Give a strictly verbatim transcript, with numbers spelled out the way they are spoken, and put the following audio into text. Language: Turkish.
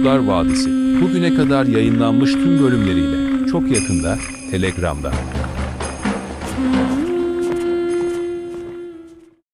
Kurtlar Vadisi, bugüne kadar yayınlanmış tüm bölümleriyle çok yakında Telegram'da.